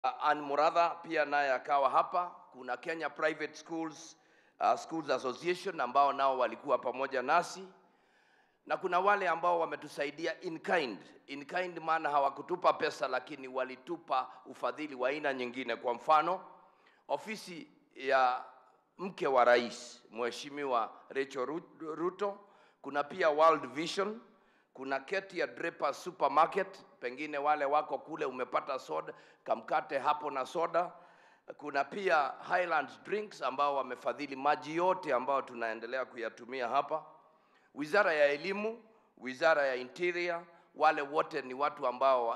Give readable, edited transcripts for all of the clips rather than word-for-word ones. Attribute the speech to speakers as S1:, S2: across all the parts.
S1: Ann Muratha pia naye akawa hapa. Kuna Kenya Private Schools Schools Association ambao nao walikuwa pamoja nasi, na kuna wale ambao wametusaidia in kind. In kind maana hawakutupa pesa, lakini walitupa ufadhili wa aina nyingine. Kwa mfano, ofisi ya mke wa rais Mheshimiwa Rachel Ruto, kuna pia World Vision, kuna Ketia Draper Supermarket, pengine wale wako kule umepata soda, kamkate hapo na soda. Kuna pia Highlands Drinks ambao wamefadhili maji yote ambao tunaendelea kuyatumia hapa. Wizara ya Elimu, Wizara ya Interior, wale wote ni watu ambao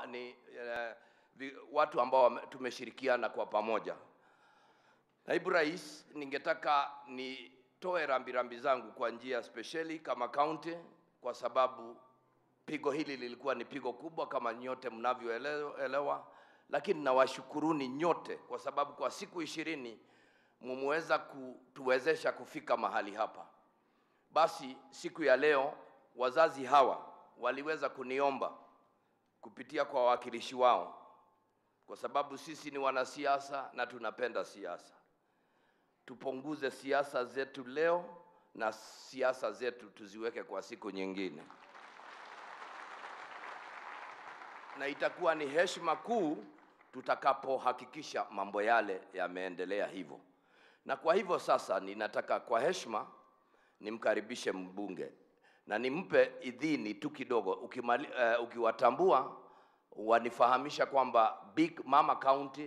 S1: tumeshirikiana kwa pamoja. Naibu Rais, ningetaka nitoe rambirambi zangu kwa njia speciali kama county, kwa sababu pigo hili lilikuwa ni pigo kubwa kama nyote mnavyoelewa, lakini nawashukuruni nyote kwa sababu kwa siku 20 mmeweza kutuwezesha kufika mahali hapa. Basi siku ya leo wazazi hawa waliweza kuniomba kupitia kwa wawakilishi wao, kwa sababu sisi ni wanasiasa na tunapenda siasa, tupunguze siasa zetu leo na siasa zetu tuziweke kwa siku nyingine. Na itakuwa ni heshima kuu tutakapohakikisha mambo yale yameendelea hivyo. Na kwa hivyo sasa ninataka kwa heshima nimkaribishe mbunge na nimpe idhini tu kidogo, ukiwatambua wanifahamisha kwamba Big Mama County